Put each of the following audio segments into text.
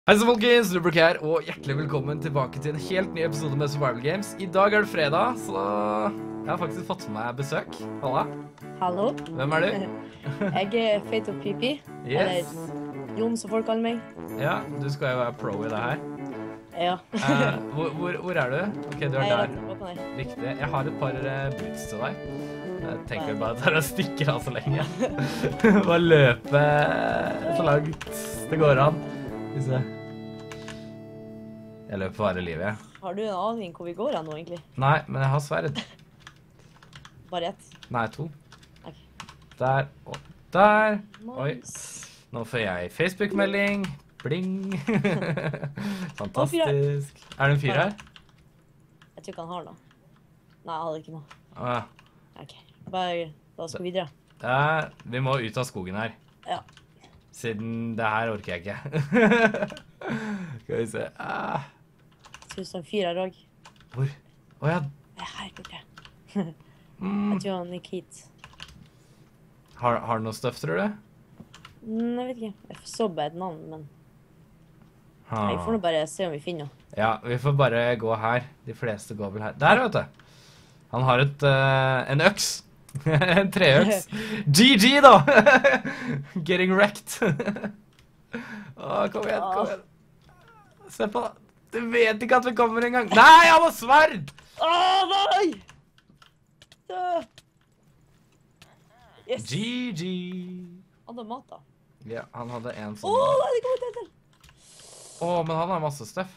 Hei så folkens, Rubrik her, og hjertelig velkommen tilbake til en helt ny episode med Survival Games. I dag er det fredag, så jeg har faktisk fått med meg besøk. Halla. Hallo. Hvem er du? Jeg er Fate of Pipi, Yes. eller Jon som folk kaller meg. Ja, du skal jo være pro i det her. Ja. Hvor er du? Ok, du er Jeg er der. rett bak deg. Riktig. Jeg har et par boots til deg. Jeg tenker bare at dere stikker av så lenge. Bare løpe så langt det går an. Skal vi se. Jeg løper for hele livet, jeg. Har du en aning hvor vi går her nå, egentlig? Nei, men jeg har sverd. Bare ett. Nei, to. Ok. Der og der. Oi. Nice. Nå får jeg Facebook-melding. Bling. Fantastisk. Er det en fyr her? Jeg tror ikke han har noe. Nei, jeg hadde ikke noe. Ah, Ok, bare, da skal vi videre. vi må ut av skogen her. Ja. Siden det her orker jeg ikke. Skal vi se. Synes det er en fyr her også. Hvor? Åja. Jeg er her borte. Mm. Jeg tror han gikk hit. Har du noe støff, tror du? Jeg vet ikke. Jeg så bare et navn, men Ah. jeg får nå bare se om vi finner noe. Ja, vi får bare gå her. De fleste går vel her. Der, vet du. Han har en øks. En treøks. GG, da! Getting wrecked. Kom igjen, kom igjen. Se på da. Du vet ikke at vi kommer en gang. Nei, han har sverd! Nei! Dø! Yes. GG. Han hadde mat da. Ja, han hadde en sånn. Nei, det kommer til. Men han har masse støff.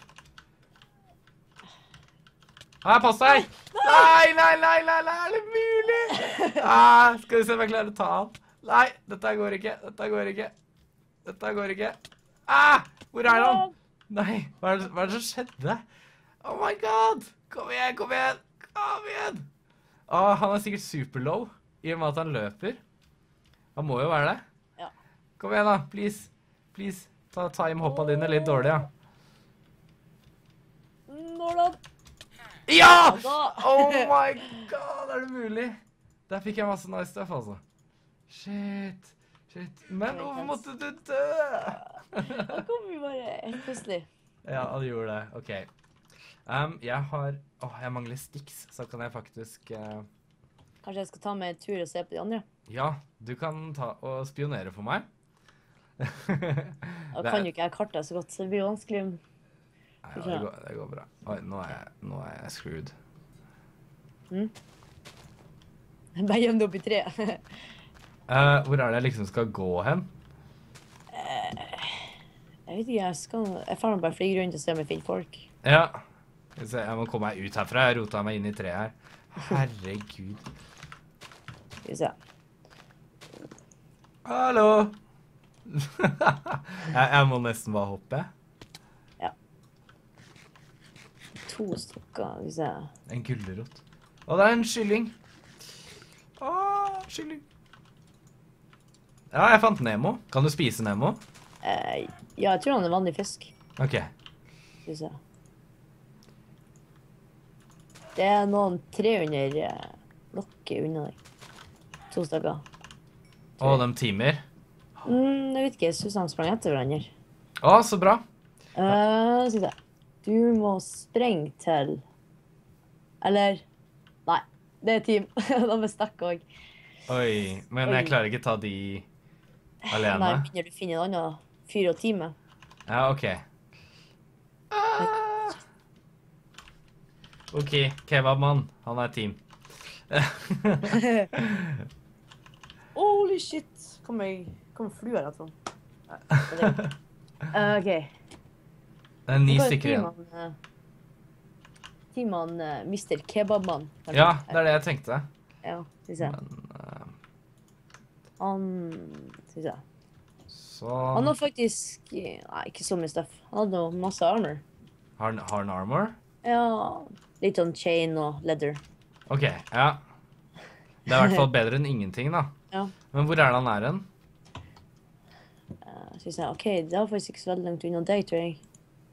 Nei, pass deg! Nei, er det mulig? Skal vi se om jeg klarer å ta han. Nei, dette går ikke, Dette går ikke. Hvor er han? Nei, hva er det som skjedde? Oh my god! Kom igjen! Han er sikkert super low, i og med at han løper. Han må jo være det. Ja. Kom igjen da, please. Ta time-hoppa dine litt dårlig, ja. Hvordan? Ja! Da. Oh my god, er det mulig? Der fikk jeg masse nice stuff, altså. Shit. Men hvorfor måtte du dø? Da kom vi bare helt plutselig. Ja, han gjorde det. Ok. Jeg mangler sticks, så kan jeg faktisk... Kanskje jeg skal ta meg en tur og se på de andre? Ja, du kan ta og spionere for meg. Da kan jo ikke jeg kartet så godt, så det blir vanskelig. Nei, ja, det går bra. Oi, nå er jeg screwed. Bare gjem det opp i treet. Hvor er det jeg liksom skal gå hen? Jeg vet ikke, jeg får bare fly rundt og se om jeg finner folk. Ja. Skal vi se, jeg må komme meg ut herfra. Jeg rotet meg inn i treet her. Herregud. Skal vi se. Hallo! jeg må nesten bare hoppe. Ja. 2 stykker, skal vi se. En gullerot. Å, det er en kylling. Kylling. Ja, jeg fant Nemo. Kan du spise Nemo? Ja, jeg tror han er vanlig fisk. Ok. Skal vi se. Det er noen 300 blokker unna deg. 2 stykker. De timer. Jeg vet ikke, jeg synes han sprang etter hverandre. Så bra. Skal vi se. Du må sprenge til... Eller... Nei, det er team. De er stakk også. Oi, men jeg klarer ikke ta de alene. Nei, begynner du å finne en annen fyr og team? Ja, ok. Ok, kebabmann. Han er team. Holy shit! Kommer flua rett sånn. Ok. Det er 9 stykker igjen. Teaman Mr. Kebabmann. Ja, det er det jeg tenkte. Ja, skal vi se. Skal vi se. Sånn. Han har faktisk... Nei, ikke så mye stuff. Han hadde noe masse armor. Har han armor? Ja, litt sånn chain og leather. Ok, ja. Det er i hvert fall bedre enn ingenting, da. Ja. Men hvor er det han er hen? Skal vi se, ok, det var faktisk ikke så veldig langt unna deg, tror jeg.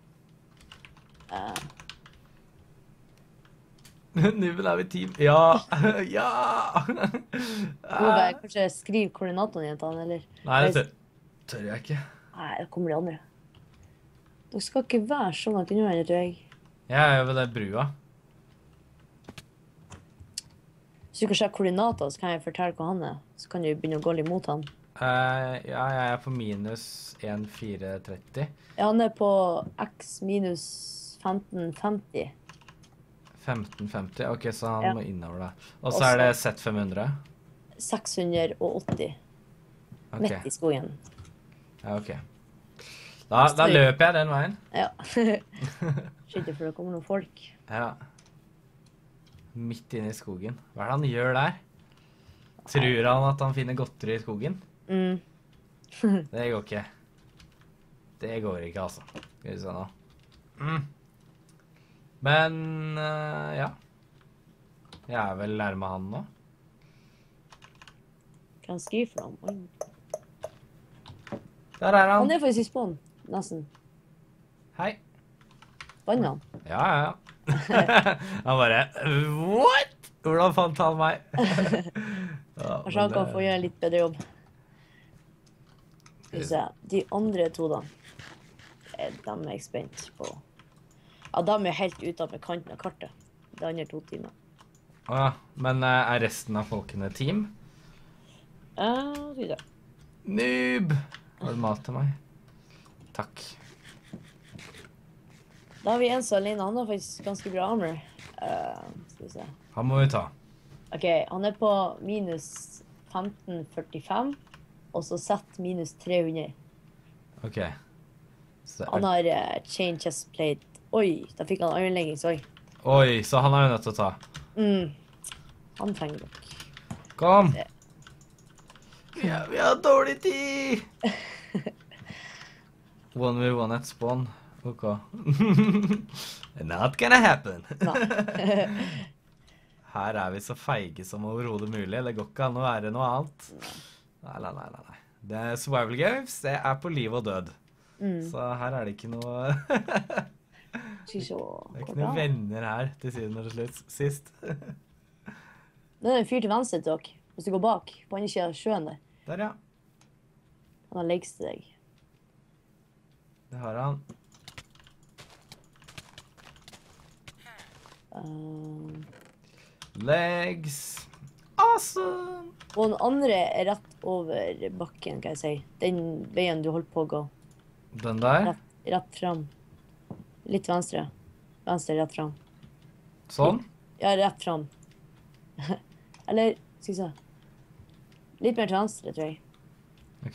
Nå er vi team. Ja! Ja! Må jeg kanskje skrive koordinatene igjen til han, eller? Nei, det tør jeg ikke. Nei, da kommer de andre. Dere skal ikke være så langt unna hverandre, tror jeg. Jeg er jo ved det brua. Hvis du kan sjekke koordinater, så kan jeg fortelle hva han er. Så kan du begynne å gå litt mot han. Ja, jeg er på minus 1430. Ja, han er på x minus 1550. 1550, ok, så han Ja. må innover da. Og så er det Z500. 680. Ok, Midt i skogen. ja, ok. Da løper jeg den veien. Ja. Skjønner for det kommer noen folk. Ja. Midt inne i skogen. Hva er det han gjør der? Tror han at han finner godteri i skogen? Mm. Det går ikke. Det går ikke, altså. Skal vi se nå. Men, ja. Jeg er vel nærme han nå. Kan han skrive for ham? Oi. Der er han. Han er faktisk i spawn, nesten. Hei. Banner han? Ja, ja, ja. Han bare, what? Hvordan fant han meg? Ja, Kanskje han kan få gjøre en litt bedre jobb. Skal vi se. De andre to da. Dem er jeg spent på. Ja, de er helt ute med kanten av kartet. De andre 2 timer. Ja, men er resten av folkene team? Skal vi se. Noob! Har du mat til meg? Takk. Da har vi en som er alene. Han har faktisk ganske bra armor. Skal vi se. Han må vi ta. Ok, han er på minus 1545, og så sett minus 300. Ok. Så Han har chain chest plate. Oi, da fikk han iron leggings, oi. Oi, så han er jo nødt til å ta. Han trenger nok. Kom! Ja, vi har dårlig tid! 1v1 at spawn. Ok. Not gonna happen. Nei. Her er vi så feige som overhodet mulig. Det går ikke an å være noe annet. Nei. Det er survival games, det er på liv og død. Så her er det ikke noe... Skal vi se. Det er ikke noen venner her til siden og slutt sist. Det er en fyr til venstre til dere. Hvis du går bak, på andre siden av sjøen der. Der, ja. Han har legs til deg. Det har han. Legs. Awesome! Og den andre er rett over bakken, kan jeg si. Den veien du holdt på å gå. Den der? Rett fram. Litt venstre. Venstre, rett fram. Sånn? Ja, rett fram. Eller, skal vi se. Litt mer til venstre, tror jeg. Ok.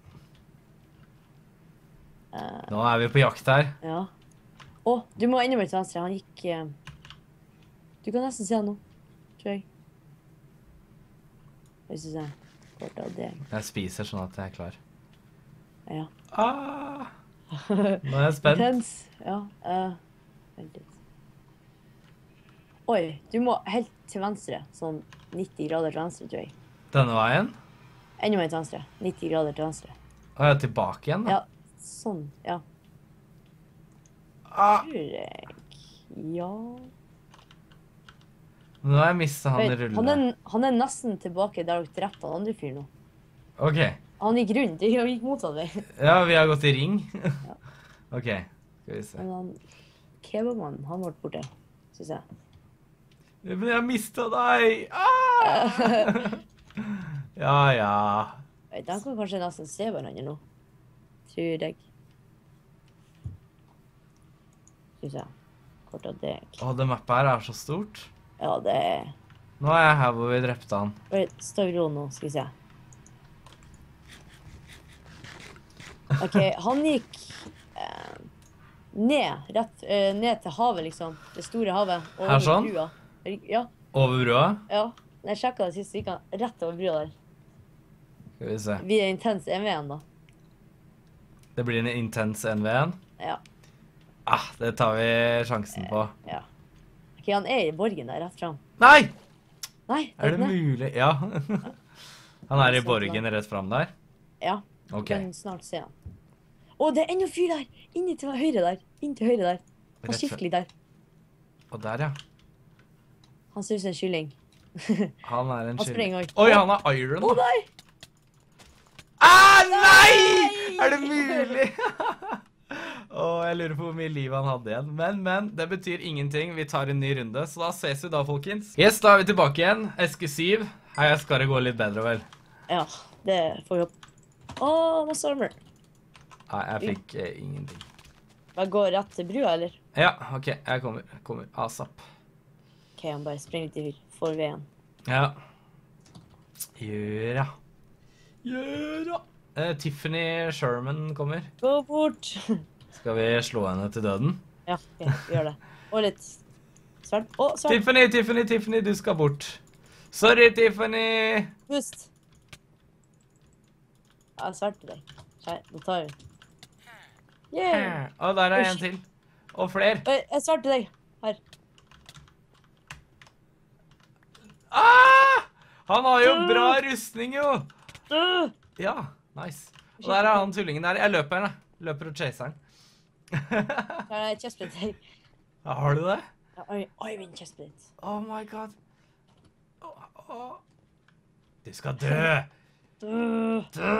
Nå er vi på jakt her. Ja. Å, du må enda mer til venstre. Han gikk... Du kan nesten se han nå, tror jeg. Hvis du ser. Kort av det. Jeg spiser sånn at jeg er klar. Ja. Ah! Nå er jeg spent. Intens. Ja. Vent litt. Oi, du må helt til venstre. Sånn 90 grader til venstre, tror jeg. Denne veien? Enda mer til venstre. 90 grader til venstre. Og jeg er tilbake igjen da. Ja, sånn. Ja. Ah! Tror jeg. Ja. Nå har jeg mistet han i Vet, rullene. han er nesten tilbake der dere drepte han andre fyr nå. Ok. Han gikk rundt. Han gikk motsatt vei. Ja, vi har gått i ring. Ok, skal vi se. Men han... Kebabmannen, han ble borte. Synes jeg. Men jeg mistet deg! Ah! Ja, ja. Vet, de kan kanskje nesten se hverandre nå. Tror jeg. Synes jeg. Kort av deg. Åh, det mappet her er så stort. Ja, det er... Nå er jeg her hvor vi drepte han. Bare stå i ro nå, skal vi se. Ok, han gikk ned, ned til havet, liksom. Det store havet. Over Her sånn? brua. Ja, Over brua. ja. Når jeg sjekket det sist, så gikk han rett over brua der. Skal vi se. Vi er intens MV-en da. Det blir en intens NV1. Ja, Ah, det tar vi sjansen på. ja. Ok, han er i borgen der, rett frem. Nei! Nei, Er det ikke mulig? Ja. Han er i borgen rett frem der. Ja, du Ok. kan snart se han. Å, det er enda fyr der! Inni til høyre der. Inn til høyre der. Han Rett skifter litt der. Og der, ja. Han ser ut som en kylling. Han er en Han springer kylling. også. Oi, han er iron. Å, nei! Ah, nei! Er det mulig? Og jeg lurer på hvor mye liv han hadde igjen. Men, det betyr ingenting. Vi tar en ny runde, så da ses vi da, folkens. Yes, da er vi tilbake igjen. Eske 7. Her skal det gå litt bedre, vel? Ja, det får vi opp. Masse armor. Nei, jeg fikk ingenting. Bare gå rett til brua, eller? Ja, ok, jeg kommer. Asap. Ok, han bare springer ut i forveien. Ja. Gjøra. Tiffany Sherman kommer. Gå bort! Skal vi slå henne til døden? Ja, ok, vi gjør det. Og litt sverd. Sverd! Tiffany, du skal bort. Sorry, Tiffany! Pust! Ja, sverd til deg. Nei, nå tar vi. Yeah! Og der er en til. Og flere. Jeg sverd til deg. Her. Han har jo bra rustning, jo! Ja, nice. Og der er han tullingen der. Jeg løper henne. Løper og chaser han. Her er chestplate til deg. Ja, har du det? Ja, Øyvind chestplate. Oh my god. Du skal dø! Dø!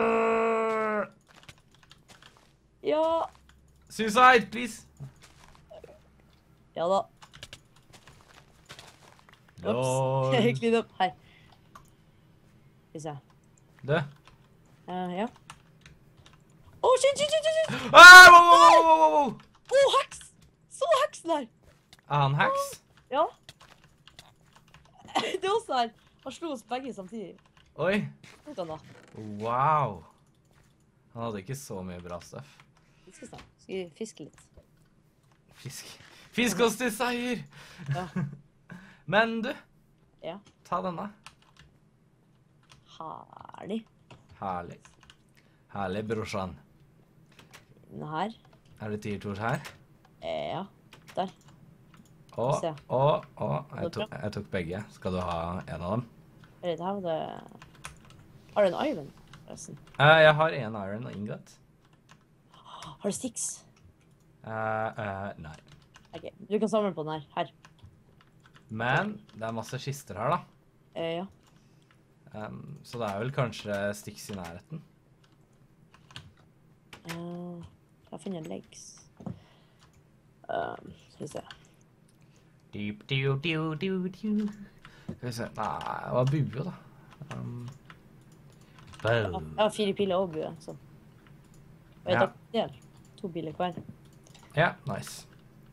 Ja. Suicide, please! Ja da. Ops, jeg gikk litt opp her. Skal vi se. Dø. Ja. Shit! Wow! Heks! Så heksen her! Er han heks? Ja. Det er også her. Han slo oss begge samtidig. Oi. Vet han da. Wow. Han hadde ikke så mye bra stuff. Skal vi fiske litt? Fisk oss til seier! Ja. Men du, Ja. ta denne. Herlig. Herlig, brorsan. Den her. Er det tiertors her? Ja. Der. Og, Se. jeg tok begge. Skal du ha en av dem? Det her var det... Har du en iron, forresten? Jeg har en iron og ingot. Har du sticks? Nei. Ok, du kan samle på den her. Her. Men det er masse kister her, da. Ja. Så det er vel kanskje Styx i nærheten. Jeg har funnet legs. Skal vi se. Skal vi se. Nei, det var bue, da. Jeg har 4 piler og bue, så. Og jeg Ja. tar del. 2 piler hver. Ja, nice.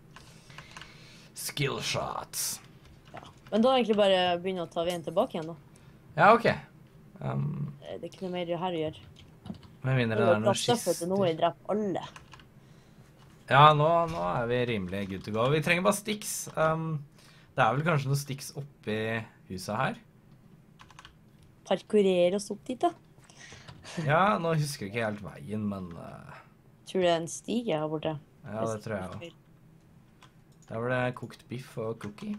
Skill shots. Ja. Men da egentlig bare begynne å ta veien tilbake igjen, da. Ja, ok. Det er ikke noe mer her å gjøre. Med mindre det er noen kister. Nå har jeg drept alle. Ja, nå er vi rimelig good to go. Vi trenger bare sticks. Det er vel kanskje noen sticks oppi huset her? Parkurere oss opp dit, da. Ja, nå husker jeg ikke helt veien, men... Tror det er en stige her borte. Ja, det tror jeg også. Der var det kokt biff og cookie.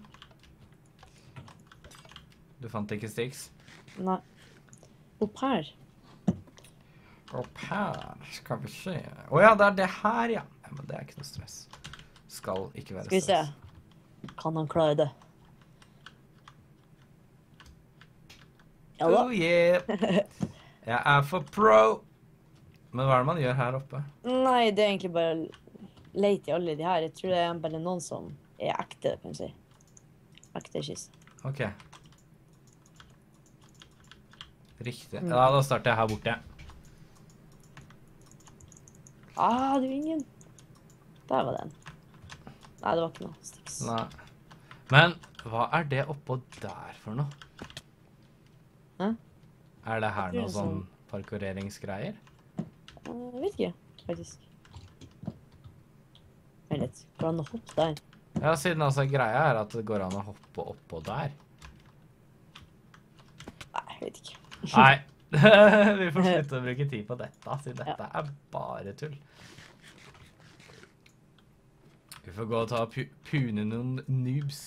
Du fant ikke sticks? Nei. Opp her. Opp her, skal vi se. Åja, det er det her, ja. Ja, men det er ikke noe stress. Skal ikke være stress. Skal vi se. Kan han klare det? Ja da. Oh yeah. Jeg er for pro. Men hva er det man gjør her oppe? Nei, det er egentlig bare lete i alle de her. Jeg tror det er bare noen som er ekte, kan jeg si. Ekte kyss. Ok. Riktig. Ja, da starter jeg her borte. Det er ingen. Der var den. Nei, det var ikke noe sticks. Nei. Men hva er det oppå der for noe? Hæ? Er det her Det er noe sånn parkoureringsgreier? Jeg vet ikke, faktisk. Vent litt. Går det an å hoppe der? Ja, siden altså greia er at det går an å hoppe oppå der. Nei, jeg vet ikke. Nei. Vi får slutte å bruke tid på dette, siden dette er bare tull. Vi får gå og ta pune noen noobs.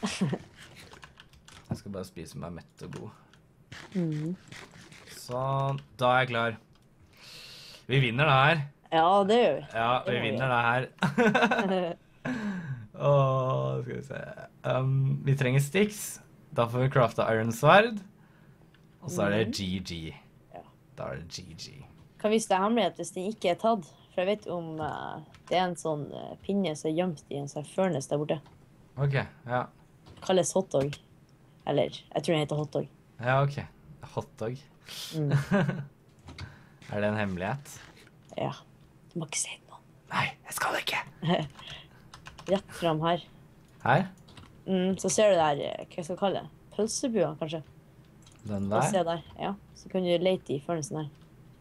Jeg skal bare spise meg mett og god. Sånn, da er jeg klar. Vi vinner det her. Ja, det gjør vi. Ja, vi vinner det her. Åh, skal vi se. Vi trenger sticks. Da får vi crafte iron sverd. Og så er det GG. Ja. Da er det GG. Kan vise deg hemmelighet hvis den ikke er tatt. For jeg vet om det en sånn pinne som gjemt i en sånn furnace der borte. Ok, ja. Kalles hotdog. Eller, jeg tror den heter hotdog. Ja, ok. Hotdog. Mm. Er det en hemmelighet? Ja. Du må ikke si det nå. Nei, jeg skal ikke. Rett frem her. Her? Så ser du der, hva jeg skal kalle det? Pølsebua, kanskje? Den Og se der? der, ja. Så kan du lete i furnacen her.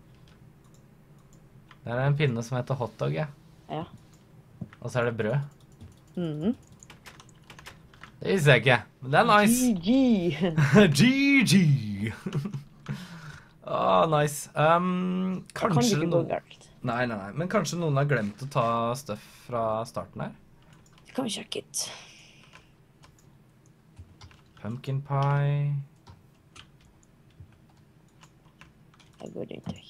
Der er en pinne som heter hotdog, ja. Ja. Og så er det brød. Mhm. Det visste jeg ikke, men det er nice. GG. GG. Nice. Kan Kanskje det ikke gå noen... galt. Nei, men kanskje noen har glemt å ta stuff fra starten her? Det kan vi sjekke ut. Pumpkin pie. Jeg går rundt deg.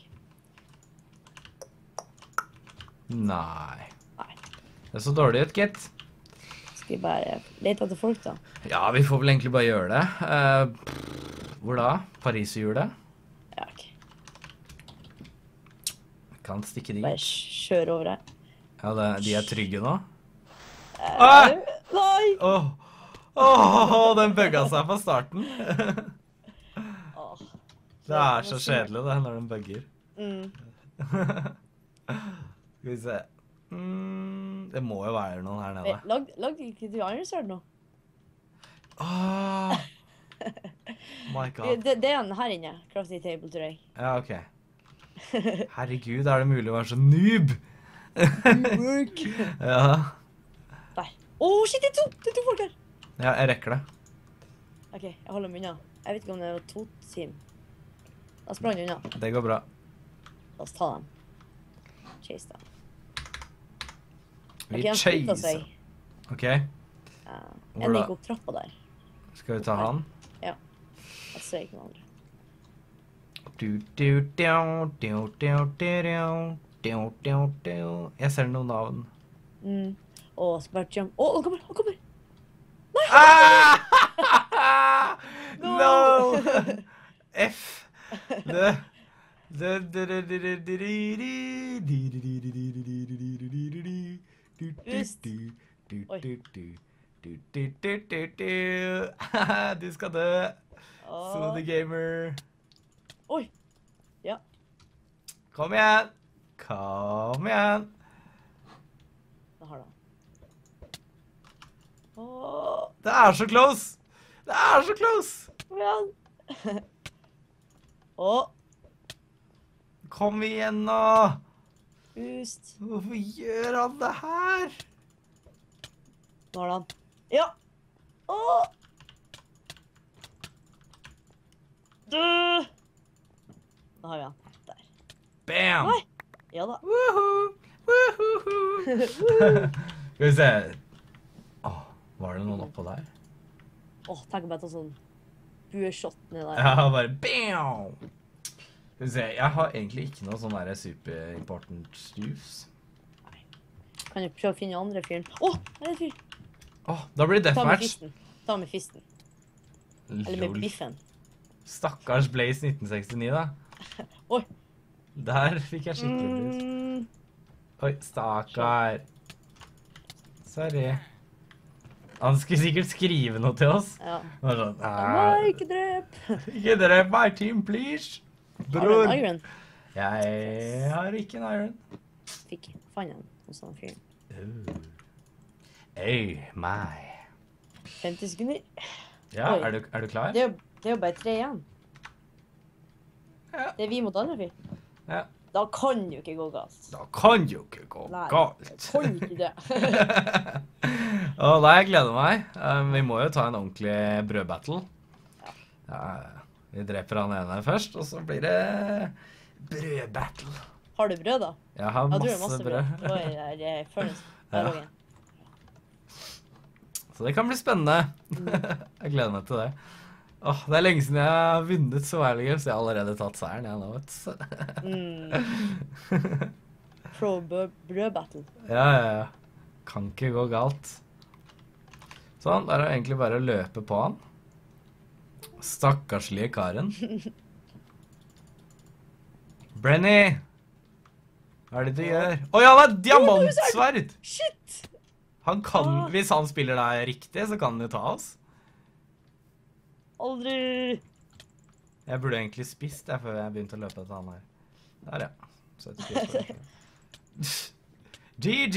Nei. Nei. Det er så dårlig ut, gitt. Skal vi bare lete etter folk, da? Ja, vi får vel egentlig bare gjøre det. Hvor da? Pariserhjulet? Ja, ok. Kan stikke dit. Bare kjør over her. Ja, de er trygge nå. Nei! Den bugga seg på starten. Åh. Det er så kjedelig det, når den bugger. Mm. Skal vi se. Det må jo være noen her nede. Lagde ikke du Iron Sword nå? My god. Det er en her inne. Crafty table, tror jeg. Ja, ok. Herregud, er det mulig å være så noob? Ja. Der. Shit, det er to folk her! Ja, jeg rekker det. Ok, jeg holder meg unna. Jeg vet ikke om det var to team. Da sprang jeg unna. Det går bra. La oss ta dem. Chase dem. Vi Ok, han flyttet chaser. seg. Ok, En gikk opp trappa der. skal vi ta han? Jeg ser ikke noen andre. Jeg ser noen navn. Spart jump. Han kommer! No! F. Du skal dø. So the gamer. Oi. Ja. Kom igjen. Kom igjen. Da har han. Det er så close. Det er så close. Kom igjen. Kom igjen nå. Boost. Hvorfor gjør han det her? Nå har han. Ja. Da har vi han. Der. Bam. Nei. Ja da. Woohoo. Woohoo. Skal vi se. Var det noen oppå der? Tenk om jeg tar sånn bueshot ned der. Ja, bare bam. Skal vi se, jeg har egentlig ikke noe sånn der super important juice. Kan jeg prøve å finne andre fyren? Her er en fyr. Da blir det Ta med deathmatch. fisten. Ta med fisten. Eller med Lol. biffen. Stakkars Blaze 1969 da. Oi. Der fikk jeg skikkelig blues. Oi, stakkar. Sorry. Han skulle sikkert skrive noe til oss. Ja. Han var sånn, Nei, ikke drep. ikke drep my team, please. Har du Bror. en iron? Jeg har ikke en iron. Fant en hos den fyren. Hey, my. 50 sekunder. Ja, Oi. er du klar? Det er jo bare 3 igjen. Ja. Det er vi mot andre fyr. Ja. Da kan jo ikke gå galt. Da kan jo ikke gå Nei, galt. kan ikke det. Nei, jeg gleder meg. Vi må jo ta en ordentlig brødbattle. Ja, vi dreper han ene først, og så blir det brødbattle. Har du brød, da? Jeg har Ja, du har masse masse brød. brød. Da er det furnace. Der Ja. lå en. Så det kan bli spennende. Jeg gleder meg til det. Det er lenge siden jeg har vunnet så ærlig, så jeg har allerede tatt seieren, jeg nå, vet du. Pro brødbattle. Ja. Kan ikke gå galt. Sånn, der er det egentlig bare å løpe på han. Stakkarslige karen. Brenny! Hva er det du gjør? Oi, han har diamantsverd! Shit! Han kan, hvis han spiller deg riktig, så kan han jo ta oss. Aldri. Jeg burde egentlig spist det før jeg begynte å løpe etter han her. Der, ja. 74 GG!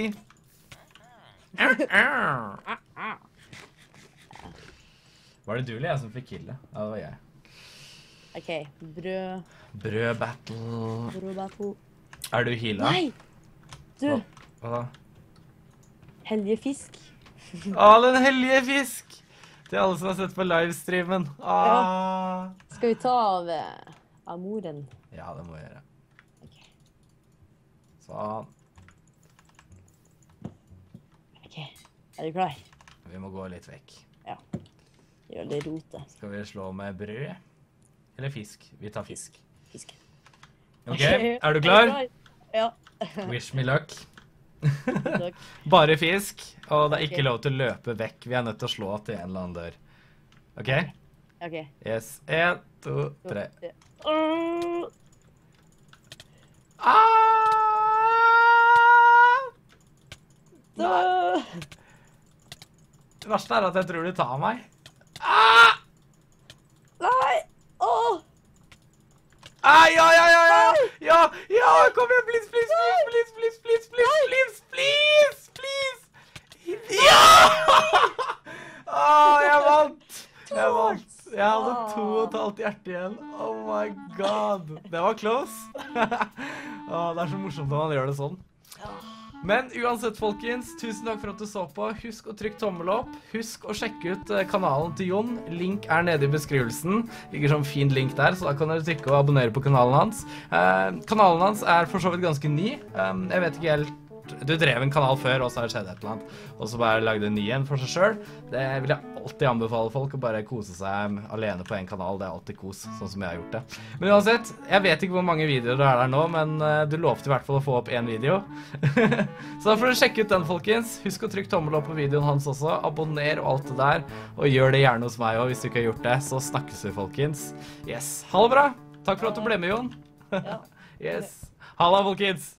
Var det du eller jeg som fikk killet? Ja, det var jeg. OK, brød. Brød battle. Brød battle. Er du healet? Nei! Du, Hva da? hellige fisk. Den hellige fisk! Til alle som har sett på livestreamen. Skal vi ta av moren? Ja, det må jeg gjøre. OK. Sånn. OK. Er du klar? Vi må gå litt vekk. Ja. Gjør det rote. Skal vi slå med brød? Eller fisk? Vi tar fisk. Fisk. Ok, er du klar? Ja. Wish me luck. Takk. Bare fisk, og det er ikke Ok. lov til å løpe vekk. Vi er nødt til å slå til en eller annen dør. Ok? OK. Yes. 1, 2, 3. Åh! Nei. Det verste er at jeg tror du tar meg. Nei! Åh! Ja, kom igjen, please. Ja! Jeg vant. Jeg hadde 2,5 hjerte igjen. Oh my god. Det var close. Det er så morsomt når man gjør det sånn. Men uansett, folkens, tusen takk for at du så på. Husk å trykke tommel opp. Husk å sjekke ut kanalen til Jon. Link er nede i beskrivelsen. Ligger sånn fin link der, så da kan dere trykke og abonnere på kanalen hans. Kanalen hans er for så vidt ganske ny. Jeg vet ikke helt. Du drev en kanal før, og så har det skjedd et eller annet. Og så bare lagde en ny en for seg selv. Det vil jeg alltid anbefale folk, å bare kose seg alene på en kanal. Det er alltid kos, sånn som jeg har gjort det. Men uansett, jeg vet ikke hvor mange videoer det er der nå, men du lovte i hvert fall å få opp en video. Så da får du sjekke ut den, folkens. Husk å trykke tommel opp på videoen hans også. Abonner og alt det der. Og gjør det gjerne hos meg også, hvis du ikke har gjort det. Så snakkes vi, folkens. Yes. Ha det bra. Takk for at du ble med, Jon. Ja. Yes. Halla, folkens.